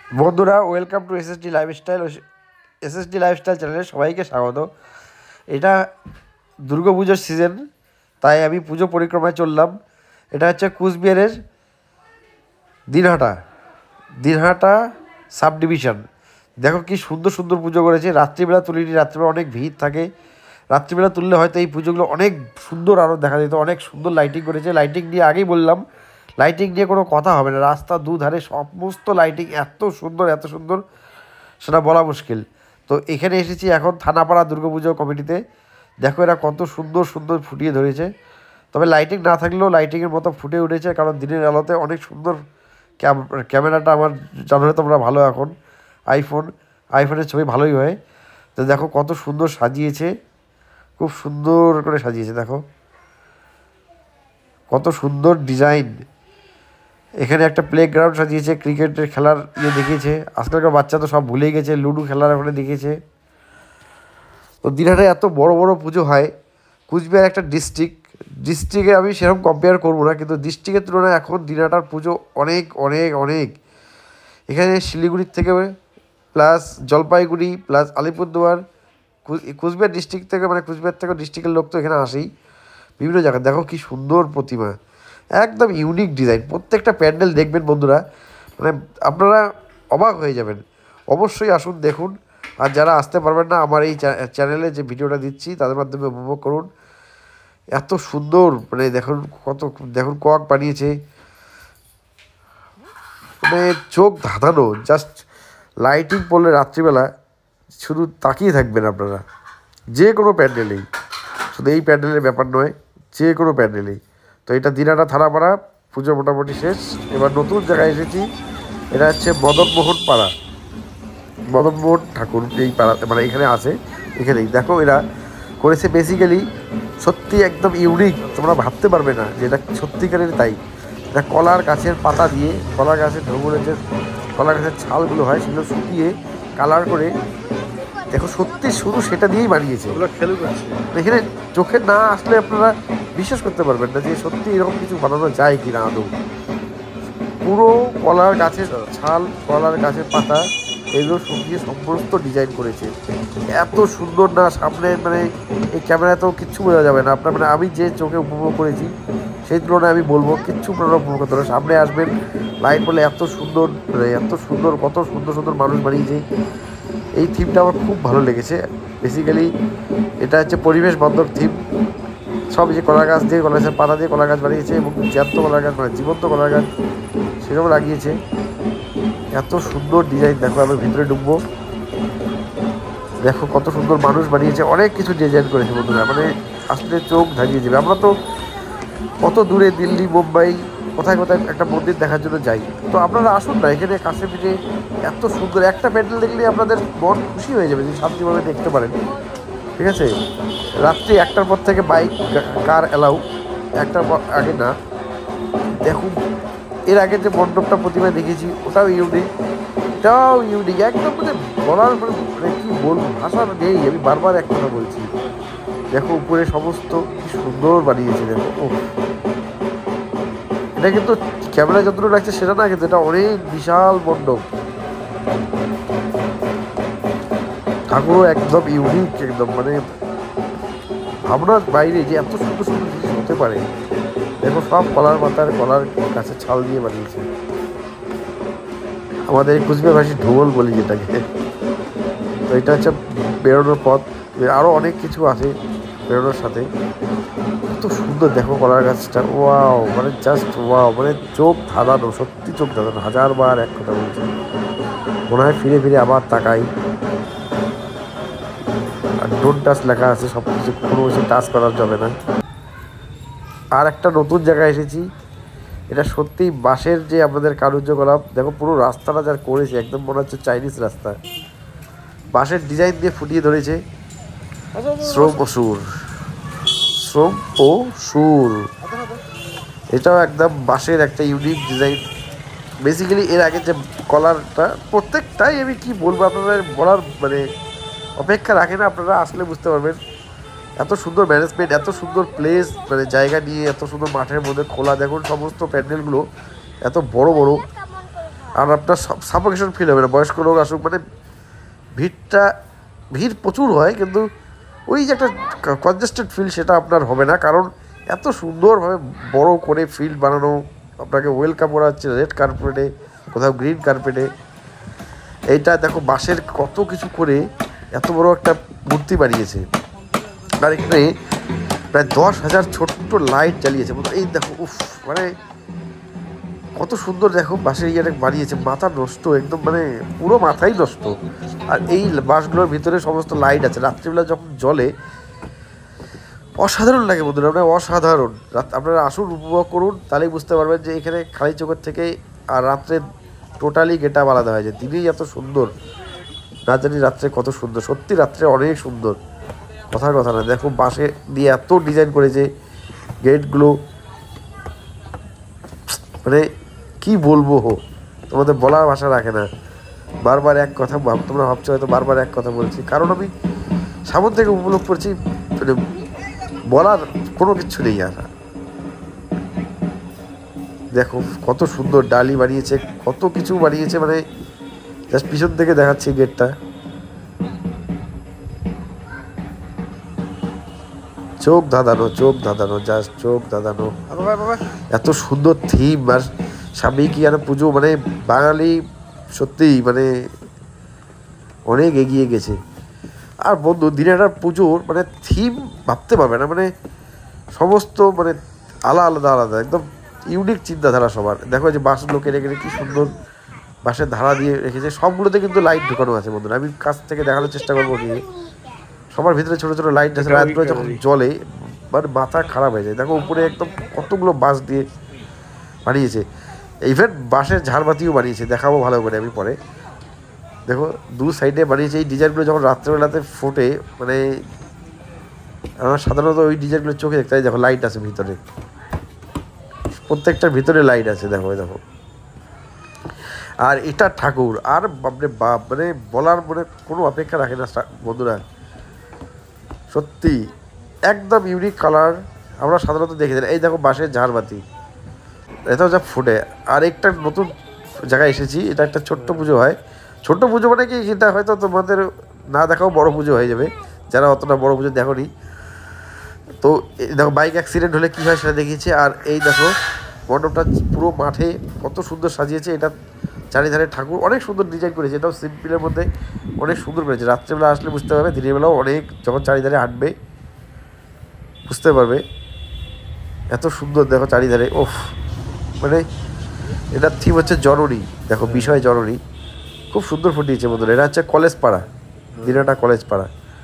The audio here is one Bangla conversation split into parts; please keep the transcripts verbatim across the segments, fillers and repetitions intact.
বন্ধুরা, welcome to SSD lifestyle. SSD lifestyle চ্যানেলে সবাইকে স্বাগত। এটা দুর্গাপুজোর সিজন, তাই আমি পুজো পরিক্রমায় চললাম। এটা হচ্ছে কুচবিহারের দিনহাটা দিনহাটা সাব ডিভিশন। দেখো কি সুন্দর সুন্দর পুজো করেছে। রাত্রিবেলা তুলিনি, রাত্রিবেলা অনেক ভিড় থাকে। রাত্রিবেলা তুললে হয়তো এই পুজোগুলো অনেক সুন্দর আরও দেখা যেত। অনেক সুন্দর লাইটিং করেছে। লাইটিং নিয়ে আগেই বললাম, লাইটিং নিয়ে কোনো কথা হবে না। রাস্তা দুধারে সমস্ত লাইটিং এত সুন্দর এত সুন্দর সেটা বলা মুশকিল। তো এখানে এসেছি এখন থানাপাড়া দুর্গাপুজো কমিটিতে। দেখো এরা কত সুন্দর সুন্দর ফুটিয়ে ধরেছে। তবে লাইটিং না থাকলেও লাইটিংয়ের মতো ফুটে উঠেছে, কারণ দিনের আলোতে অনেক সুন্দর। ক্যামেরাটা আমার জানো তোমরা ভালো, এখন আইফোন আইফোনের ছবি ভালোই হয়। তো দেখো কত সুন্দর সাজিয়েছে, খুব সুন্দর করে সাজিয়েছে। দেখো কত সুন্দর ডিজাইন। এখানে একটা প্লে গ্রাউন্ড সাজিয়েছে, ক্রিকেটের খেলার ইয়ে দেখিয়েছে। আজকালকার বাচ্চা তো সব ভুলে গেছে, লুডো খেলার ওখানে দেখিয়েছে। তো দিনহাটায় এত বড় বড় পুজো হয়। কুচবিহার একটা ডিস্ট্রিক্ট, ডিস্ট্রিক্টে আমি সেরকম কম্পেয়ার করবো না, কিন্তু ডিস্ট্রিক্টের তুলনায় এখন দিনহাটার পুজো অনেক অনেক অনেক। এখানে শিলিগুড়ির থেকে plus Jalpaiguri plus Alipurduar, Cooch Behar district থেকে মানে কুচবিহার থেকে ডিস্ট্রিক্টের লোক তো এখানে আসেই বিভিন্ন জায়গায়। দেখো কি সুন্দর প্রতিমা, একদম ইউনিক ডিজাইন। প্রত্যেকটা প্যান্ডেল দেখবেন বন্ধুরা, মানে আপনারা অবাক হয়ে যাবেন। অবশ্যই আসুন, দেখুন। আর যারা আসতে পারবেন না, আমার এই চ্যানেলে যে ভিডিওটা দিচ্ছি তাদের মাধ্যমে উপভোগ করুন। এত সুন্দর, মানে দেখুন কত, দেখুন কক বানিয়েছে, মানে চোখ ধাঁধানো। জাস্ট লাইটিং পড়লে রাত্রিবেলা শুধু তাকিয়ে থাকবেন আপনারা, যে কোনো প্যান্ডেলেই, শুধু এই প্যান্ডেলের ব্যাপার নয়, যে কোনো প্যান্ডেলেই। তো এটা দিনহাটা থানাপাড়া পুজো মোটামুটি শেষ। এবার নতুন জায়গায় এসেছি। এটা হচ্ছে মদনমোহন পাড়া, মদনমোহন ঠাকুর এই পাড়াতে মানে এখানে আছে। এখানেই দেখো এরা করেছে বেসিক্যালি সত্যি একদম ইউনিক। তোমরা ভাবতে পারবে না যে এটা সত্যিকারের তাই। এটা কলার গাছের পাতা দিয়ে, কলা গাছের ঢোঙরের যে কলা গাছের ছালগুলো হয় সেগুলো শুকিয়ে কালার করে, দেখো সত্যি শুধু সেটা দিয়েই বানিয়েছে। এখানে চোখে না আসলে আপনারা বিশ্বাস করতে পারবেন না যে সত্যি এরকম কিছু বানানো যায় কি না আদৌ। পুরো কলার গাছের ছাল, কলার গাছের পাতা, এগুলো শুকিয়ে সমস্ত ডিজাইন করেছে। এত সুন্দর না, সামনে মানে এই ক্যামেরাতেও কিচ্ছু বোঝা যাবে না আপনার, মানে আমি যে চোখে উপভোগ করেছি সেই তুলনায় আমি বলবো কিচ্ছু আপনারা উপভোগ করতে পারেন। সামনে আসবেন, লাইট বলে এত সুন্দর, মানে এত সুন্দর, কত সুন্দর সুন্দর মানুষ বানিয়েছে। এই থিমটা আমার খুব ভালো লেগেছে। বেসিক্যালি এটা হচ্ছে পরিবেশ বান্ধব থিম। সব যে কলা গাছ দিয়ে, কলা গাছের পাতা দিয়ে কলা গাছ বানিয়েছে এবং জ্যান্ত কলা গাছ মানে জীবন্ত কলা গাছ সেরকম লাগিয়েছে। এত সুন্দর ডিজাইন। দেখো আমি ভিতরে ঢুকবো, দেখো কত সুন্দর মানুষ বানিয়েছে। অনেক কিছু ডিজাইন করেছে বন্ধুরা, মানে আসলে চোখ ধাঁধিয়ে যাবে। আমরা তো কত দূরে দিল্লি, মুম্বাই, কোথায় কোথায় একটা মন্দির দেখার জন্য যাই। তো আপনারা আসুন না, এখানে কাছে পিঠে এত সুন্দর একটা প্যান্ডেল দেখলে আপনাদের মন খুশি হয়ে যাবে যে শান্তিভাবে দেখতে পারেন। ঠিক আছে, রাত্রি একটার পর থেকে বাইক কার অ্যালাউ, একটার পর আগে না। দেখুন এর আগে যে মণ্ডপটা প্রতিমা দেখেছি ওটাও ইউনিক, এটাও ইউনিক একদম, মানে বলার মানে কী বলবো, ভাষা নেই। আমি বারবার এক কথা বলছি। দেখো উপরে সমস্ত কি সুন্দর বানিয়েছে। দেখো ও, এটা কিন্তু ক্যামেরা যতটুকু লাগছে সেটা না, কিন্তু এটা অনেক বিশাল মণ্ডপ। ঠাকুরও একদম ইউনিক, একদম মানে ভাবনার বাইরে যে এত সুন্দর সুন্দর জিনিস হতে পারে। দেখো সব কলার পাতার, কলার গাছের ছাল দিয়ে বানিয়েছে। আমাদের এই কুচবিহার ভাষী ঢোল বলি যেটাকে। তো এটা হচ্ছে বেরোনোর পথ। আরও অনেক কিছু আছে বেরোনোর সাথে। কত সুন্দর দেখো কলার গাছটা, ওয়াও, মানে জাস্ট ওয়াও, মানে চোখ ধাঁধানো, সত্যি চোখ ধাঁধানো। হাজার বার এক কথা বলছি, মনে হয় ফিরে ফিরে আবার তাকাই। আর ডোন্ট টাচ লেখা আছে, সব কিছু কোনো কিছু টাচ করা যাবে না। আর একটা নতুন জায়গায় এসেছি। এটা সত্যিই বাঁশের যে আমাদের কারুর্যকলাপ, দেখো পুরো রাস্তাটা যার করেছে একদম মনে হচ্ছে চাইনিজ রাস্তা। বাঁশের ডিজাইন দিয়ে ফুটিয়ে ধরেছে শ্রম ও সুর, শ্রম ও সুর। এটাও একদম বাঁশের একটা ইউনিক ডিজাইন। বেসিক্যালি এর আগে যে কলারটা, প্রত্যেকটাই আমি কি বলবো আপনারা বলার মানে অপেক্ষা রাখে না, আপনারা আসলে বুঝতে পারবেন। এত সুন্দর ম্যানেজমেন্ট, এত সুন্দর প্লেস, মানে জায়গা নিয়ে এত সুন্দর মাঠের মধ্যে খোলা। দেখুন সমস্ত প্যান্ডেলগুলো এত বড় বড়। আর আপনার সাফোকেশন ফিল হবে না, বয়স্ক লোক আসুক, মানে ভিড়টা ভিড় প্রচুর হয়, কিন্তু ওই যে একটা কনজেস্টেড ফিল সেটা আপনার হবে না, কারণ এত সুন্দরভাবে বড় করে ফিল্ড বানানো, আপনাকে ওয়েলকাম করা হচ্ছে রেড কার্পেটে, কোথাও গ্রিন কার্পেটে। এইটা দেখো বাঁশের কত কিছু করে এত বড় একটা মূর্তি বানিয়েছে, আর এখানে প্রায় দশ হাজার ছোট্ট লাইট জ্বালিয়েছে। এই দেখো উফ, মানে কত সুন্দর দেখো বাঁশের ইয়েটা বানিয়েছে, মাথা নষ্ট একদম, মানে পুরো মাথাই নষ্ট। আর এই বাঁশগুলোর ভিতরে সমস্ত লাইট আছে, রাত্রিবেলা যখন জ্বলে অসাধারণ লাগে বন্ধুরা, আপনার অসাধারণ। আপনারা আসুন, উপভোগ করুন, তাহলেই বুঝতে পারবেন যে এখানে খালি চোখের থেকে আর রাত্রে টোটালি গেটআপ আলাদা হয়ে যায়। দিনেই এত সুন্দর, না জানি রাত্রে কত সুন্দর, সত্যি রাত্রে অনেক সুন্দর, কথার কথা না। দেখো বাঁশে দিয়ে এত ডিজাইন করেছে গেটগুলো, মানে কি বলবো, তোমাদের বলার ভাষা রাখে না। বারবার এক কথা ভাব, তোমরা ভাবছো হয়তো বারবার এক কথা বলছি, কারণ আমি সামনে থেকে উপলব্ধ করছি, মানে বলার কোনো কিছু নেই। আর দেখো কত সুন্দর ডালি বানিয়েছে, কত কিছু বানিয়েছে, মানে জাস্ট পিছন থেকে দেখাচ্ছি গেটটা। চোখ ধাঁধানো, চোখ ধাঁধানো, জাস্ট চোখ ধাঁধানো, এত সুন্দর থিম। আর সামনে কি আর পুজো, মানে বাঙালি সত্যিই মানে অনেক এগিয়ে গেছে। আর বন্ধু দিনহাটার পুজোর মানে থিম ভাবতে পারবে না, মানে সমস্ত মানে আলাদা আলাদা আলাদা একদম ইউনিক চিন্তাধারা সবার। দেখো যে বাঁশ লোকে রেখে কি সুন্দর বাঁশের ধারা দিয়ে রেখেছে, সবগুলোতে কিন্তু লাইট ঢোকানো আছে বন্ধুরা। আমি কাছ থেকে দেখানোর চেষ্টা করবো কি, সবার ভিতরে ছোটো ছোটো লাইট আছে, লাইটগুলো যখন জ্বলে মানে মাথা খারাপ হয়ে যায়। দেখো উপরে একদম কতগুলো বাঁশ দিয়ে বানিয়েছে, ইভেন বাঁশের ঝাড়বাতিও বানিয়েছে, দেখাবো ভালো করে আমি পরে। দেখো দু সাইডে বানিয়েছে, এই ডিজাইনগুলো যখন রাত্রেবেলাতে ফোটে, মানে আমার সাধারণত ওই ডিজাইনগুলো চোখে দেখতে হয়। দেখো লাইট আছে ভিতরে, প্রত্যেকটার ভিতরে লাইট আছে, দেখো দেখো। আর এটা ঠাকুর, আর বাপরে বাপ, মানে বলার মানে কোনো অপেক্ষা রাখে না বন্ধুরা, সত্যি একদম ইউনিক কালার। আমরা সাধারণত দেখে দিই, এই দেখো বাঁশের ঝাড়বাতি, এটাও যা ফুটে। আর একটা নতুন জায়গায় এসেছি, এটা একটা ছোট্ট পুজো হয়। ছোট্ট পুজো মানে কি, সেটা হয়তো তোমাদের না দেখাও বড় পুজো হয়ে যাবে, যারা অতটা বড় পুজো দেখো নি। তো দেখো বাইক অ্যাক্সিডেন্ট হলে কী হয় সেটা দেখিয়েছে। আর এই দেখো মণ্ডপটা পুরো মাঠে কত সুন্দর সাজিয়েছে, এটা চারিধারে ঠাকুর, অনেক সুন্দর ডিজাইন করেছে। এটাও সিম্পলের মধ্যে অনেক সুন্দর করেছে। রাত্রেবেলা আসলে বুঝতে পারবে, দিনের বেলাও অনেক, যখন চারিধারে হাঁটবে বুঝতে পারবে এত সুন্দর। দেখো চারিধারে, ওফ, মানে এটার থিম হচ্ছে জননী, দেখো বিষয় জননী, খুব সুন্দর ফুটিয়েছে বন্ধুরা। এটা হচ্ছে কলেজ পাড়া, দিনহাটা কলেজ পাড়া।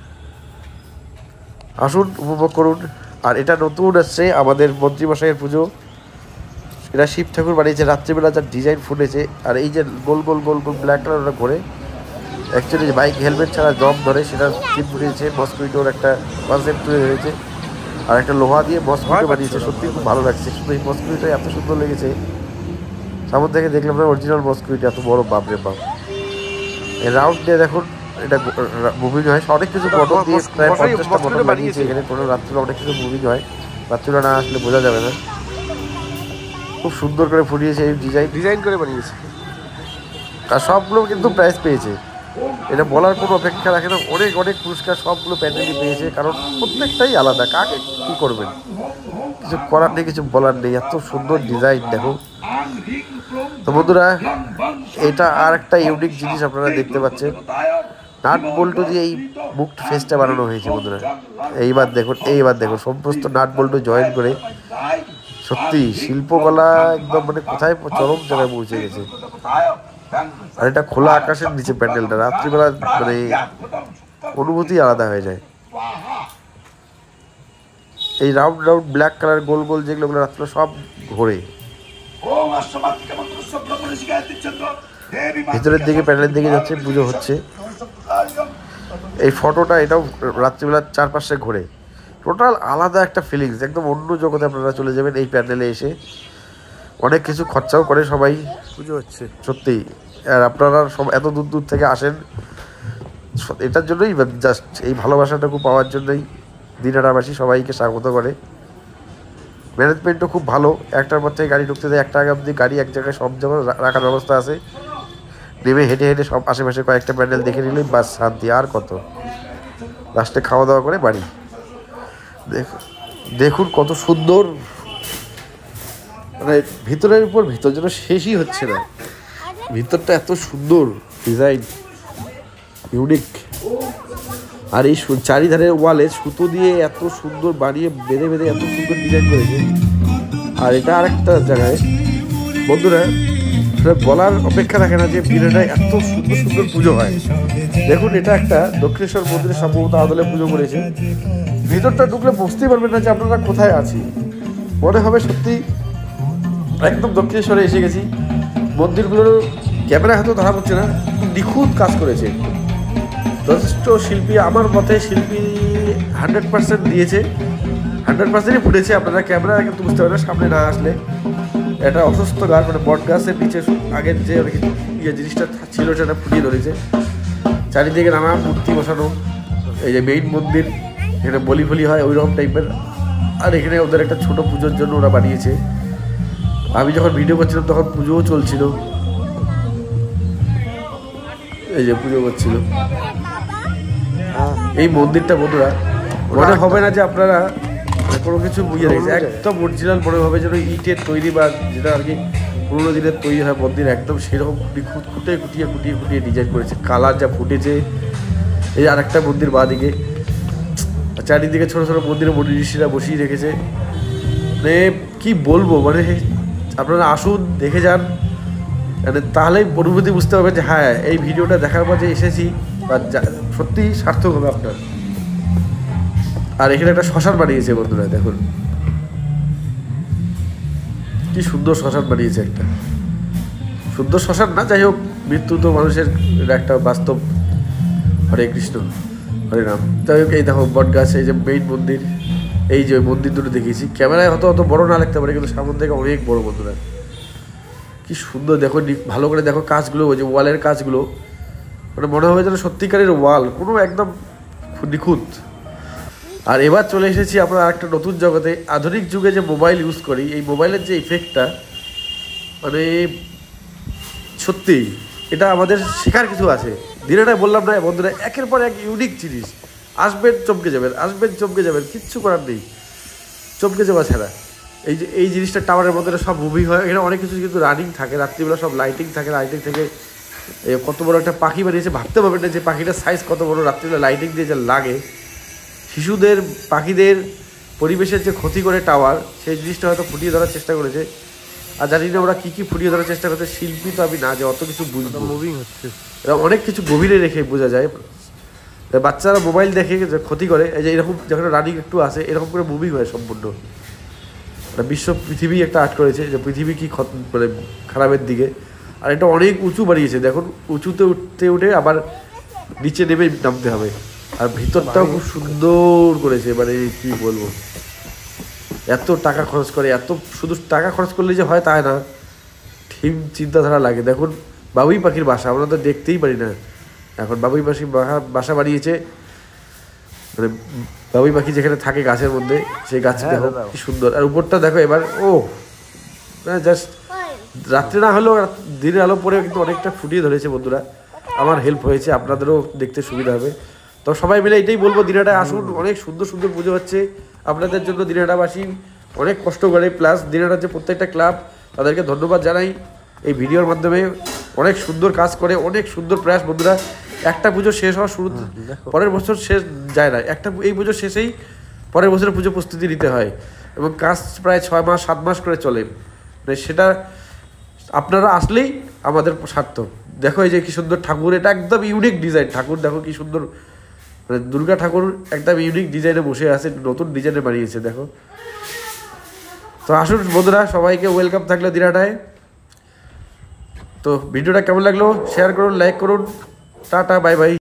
আসুন উপভোগ করুন। আর এটা নতুন আসছে আমাদের মন্ত্রীমশাইয়ের পুজো, এটা শিব ঠাকুর বানিয়েছে, রাত্রিবেলা যার ডিজাইন ফুটেছে। আর এই যে গোল গোল গোল গোল ব্ল্যাক কালার ওটা ঘোরে, অ্যাকচুয়ালি বাইক হেলমেট ছাড়া জব ধরে, সেটা থিম ফুটিয়েছে। মস্কুইটোর একটা কনসেপ্ট তুলে ধরেছে, আর একটা লোহা দিয়ে মস্কুইটো বানিয়েছে, সত্যি খুব ভালো লাগছে। শুধু এই মস্কুইটো এত সুন্দর লেগেছে, সামনে থেকে দেখলাম না অরিজিনাল মস্কুইটো, এত বড় বাপরে বাপ। এই রাউন্ড দিয়ে দেখুন, এটা মুভিং হয়, অনেক কিছু বটন দিয়ে প্রায় পঞ্চাশটা বটন বানিয়েছে এখানে। কোনো রাত্রিবেলা অনেক কিছু মুভিং হয়, রাত্রিবেলা না আসলে বোঝা যাবে না। খুব সুন্দর করে ফুটিয়েছে, এই ডিজাইন ডিজাইন করে বানিয়েছে। আর সবগুলো কিন্তু প্রাইজ পেয়েছে, এটা বলার কোনো অপেক্ষা রাখে না। অনেক অনেক পুরস্কার সবগুলো প্যান্ডেলই পেয়েছে, কারণ প্রত্যেকটাই আলাদা। কাকে কী করবেন, কিছু করার নেই, কিছু বলার নেই, এত সুন্দর ডিজাইন দেখো। তো বন্ধুরা এটা আর একটা ইউনিক জিনিস আপনারা দেখতে পাচ্ছেন, নাট বল্টু দিয়ে এই মুখ ফেসটা বানানো হয়েছে বন্ধুরা। এইবার দেখুন, এইবার দেখুন সমস্ত নাট বল্টু জয়েন করে, সত্যি শিল্পকলা একদম মানে কোথায় চরম জায়গায় পৌঁছে গেছে। আর এটা খোলা আকাশের নিচে প্যান্ডেলটা, রাত্রিবেলা মানে অনুভূতি আলাদা হয়ে যায়। এই রাউন্ড রাউন্ড ব্ল্যাক কালার গোল গোল যেগুলো রাত্রিবেলা সব ঘোরে। ভিতরের দিকে প্যান্ডেলের দিকে যাচ্ছে, পুজো হচ্ছে। এই ফটোটা এটাও রাত্রিবেলা চারপাশে ঘোরে, টোটাল আলাদা একটা ফিলিংস, একদম অন্য জগতে আপনারা চলে যাবেন এই প্যান্ডেলে এসে। অনেক কিছু খরচাও করে সবাই, পুজো হচ্ছে সত্যি। আর আপনারা সব এত দূর দূর থেকে আসেন এটার জন্যই, জাস্ট এই ভালোবাসাটুকু পাওয়ার জন্যই দিনহাটাবাসী সবাইকে স্বাগত করে। ম্যানেজমেন্টও খুব ভালো, একটার পর থেকে গাড়ি ঢুকতে দেয়, একটা আগে অবধি গাড়ি এক জায়গায় সব জায়গায় রাখার ব্যবস্থা আছে। নেমে হেঁটে হেঁটে সব আশেপাশে কয়েকটা প্যান্ডেল দেখে নিলেই বাস শান্তি, আর কত। লাস্টে খাওয়া দাওয়া করে বাড়ি। দেখুন দেখুন কত সুন্দর, মানে ভিতরের উপর ভিতর যেন শেষই হচ্ছে না। ভিতরটা এত সুন্দর ডিজাইন, ইউনিক। আর এই চারিধারের ওয়ালে সুতো দিয়ে এত সুন্দর বানিয়ে বেঁধে বেঁধে এত সুন্দর ডিজাইন করেছে। আর এটা আরেকটা জায়গায় বন্ধুরা বলার অপেক্ষা রাখে না যে দিনহাটায় এত সুন্দর সুন্দর পুজো হয়। দেখুন এটা একটা দক্ষিণেশ্বর মন্দিরে সম্ভবত আদলে পুজো করেছে। ভিতরটা ঢুকলে বুঝতেই পারবেন না যে আপনারা কোথায় আছি, মনে হবে সত্যি একদম দক্ষিণেশ্বরে এসে গেছি। মন্দিরগুলোর ক্যামেরা হয়তো ধরা পড়ছে না, নিখুঁত কাজ করেছে যথেষ্ট শিল্পী। আমার মতে শিল্পী হান্ড্রেড পার্সেন্ট দিয়েছে, হান্ড্রেড পার্সেন্টই ফুটেছে। আপনারা ক্যামেরা কিন্তু বুঝতে পারবেন সামনে না আসলে। এটা অসুস্থ গাছ, মানে বট গাছের নিচে আগের যে ইয়ে জিনিসটা ছিল সেটা ফুটিয়ে ধরেছে। চারিদিকে নানা মূর্তি বসানো, এই যে মেইন মন্দির, এখানে বলি ফলি হয় ওই রকম টাইপের। আর এখানে ওদের একটা ছোট পুজোর জন্য ওরা বানিয়েছে। আমি যখন ভিডিও করছিলাম তখন পুজোও চলছিল, এই যে পুজো করছিল। এই মন্দিরটা বন্ধুরা মনে হবে না যে আপনারা কোনো কিছু বুঝে রেখেছে, একদম অরিজিনাল মনে হবে যেন ইটের তৈরি বা যেটা আর কি পুরোনো দিনের তৈরি হয় মন্দির, একদম সেরকম খুঁটে খুঁটিয়ে খুঁটিয়ে খুঁটিয়ে ডিজাইন করেছে। কালার যা ফুটেছে। এই আর একটা মন্দির বাঁ দিকে, চারিদিকে ছোটো ছোটো মন্দিরে মন্দির ঋষিরা বসিয়ে রেখেছে। মানে কী বলবো, মানে আপনারা আসুন দেখে যান, মানে তাহলেই অনুভূতি বুঝতে পারবেন যে হ্যাঁ এই ভিডিওটা দেখার পর যে এসেছি বা সত্যিই সার্থক হবে আপনার। আর এখানে একটা শ্মশান বানিয়েছে বন্ধুরা, দেখুন কি সুন্দর শ্মশান বানিয়েছে। একটা সুন্দর শ্মশান না, যাই হোক মৃত্যু তো মানুষের একটা বাস্তব। হরে কৃষ্ণ হরে রাম। যাই হোক এই দেখো বট গাছ, এই যে মেইন মন্দির, এই যে মন্দির দুটো দেখিয়েছি। ক্যামেরায় হয়তো অত বড় না লাগতে পারে, কিন্তু সামনে থেকে অনেক বড় বন্ধুরা। কি সুন্দর দেখো, ভালো করে দেখো কাজগুলো, ওই যে ওয়ালের কাজগুলো, মানে মনে হবে যেন সত্যিকারের ওয়াল, কোনো একদম নিখুঁত। আর এবার চলে এসেছি আমরা একটা নতুন জগতে। আধুনিক যুগে যে মোবাইল ইউজ করি, এই মোবাইলের যে ইফেক্টটা, মানে সত্যি এটা আমাদের শেখার কিছু আছে। দিনহাটায় বললাম না বন্ধুরা, একের পর এক ইউনিক জিনিস। আসবেন চমকে যাবেন, আসবেন চমকে যাবেন, কিচ্ছু করার নেই, চমকে যাওয়া ছাড়া। এই যে এই জিনিসটা টাওয়ারের মধ্যে সব মুভি হয়, এখানে অনেক কিছু কিন্তু রানিং থাকে, রাত্রিবেলা সব লাইটিং থাকে। লাইটিং থেকে কত বড় একটা পাখি বানিয়েছে ভাবতে পারবেন না যে পাখিটার সাইজ কত বড়। রাত্রিবেলা লাইটিং দিয়ে যা লাগে, শিশুদের পাখিদের পরিবেশের যে ক্ষতি করে টাওয়ার, সেই জিনিসটা হয়তো ফুটিয়ে ধরার চেষ্টা করেছে। আর জানি না ওরা কী কী ফুটিয়ে ধরার চেষ্টা করছে, শিল্পী তো আমি না যে অত কিছু বুঝবো। মুভিং হচ্ছে, এরা অনেক কিছু গভীরে রেখে বোঝা যায়। বাচ্চারা মোবাইল দেখে ক্ষতি করে, এই যে এরকম যখন রানিং একটু আসে এরকম করে মুভিং হয় সম্পূর্ণ। বিশ্ব পৃথিবী একটা আর্ট করেছে যে পৃথিবী কী মানে খারাপের দিকে। আর এটা অনেক উঁচু বাড়িয়েছে, দেখুন উঁচুতে উঠতে উঠে আবার নিচে নেমে নামতে হবে। আর ভিতরটাও খুব সুন্দর করেছে, মানে কি বলবো, এত টাকা খরচ করে, এত শুধু টাকা খরচ করলে যে হয় তাই না, ঠিক চিন্তাধারা লাগে। দেখুন বাবুই পাখির বাসা আমরা তো দেখতেই পারি না, এখন বাবুই পাখির বাসা বানিয়েছে। মানে বাবুই পাখি যেখানে থাকে গাছের মধ্যে, সেই গাছটা দেখো কি সুন্দর। আর উপরটা দেখো এবার, ও জাস্ট রাত্রে না হলেও দিনের আলো পরে কিন্তু অনেকটা ফুটিয়ে ধরেছে বন্ধুরা। আমার হেল্প হয়েছে, আপনাদেরও দেখতে সুবিধা হবে। তো সবাই মিলে এটাই বলবো, দিনহাটায় আসুন, অনেক সুন্দর সুন্দর পুজো হচ্ছে আপনাদের জন্য। দিনহাটাবাসী অনেক কষ্ট করে, প্লাস দিনহাটার যে প্রত্যেকটা ক্লাব তাদেরকে ধন্যবাদ জানাই। এই ভিডিওর মাধ্যমে অনেক সুন্দর কাজ করে, অনেক সুন্দর প্রয়াস বন্ধুরা। একটা পুজো শেষ হওয়ার শুরু পরের বছর শেষ যায় না, একটা এই পুজো শেষেই পরের বছরের পুজো প্রস্তুতি নিতে হয়, এবং কাজ প্রায় ছয় মাস সাত মাস করে চলে। মানে সেটা আপনারা আসলেই আমাদের সার্থক। দেখো এই যে কি সুন্দর ঠাকুর, এটা একদম ইউনিক ডিজাইন ঠাকুর, দেখো কি সুন্দর, মানে দুর্গা ঠাকুর একদম ইউনিক ডিজাইনে বসে আছে, নতুন ডিজাইনে বানিয়েছে দেখো। তো আসুন বন্ধুরা, সবাইকে ওয়েলকাম থাকলো দিনহাটায়। তো ভিডিওটা কেমন লাগলো শেয়ার করুন, লাইক করুন, টাটা বাই বাই।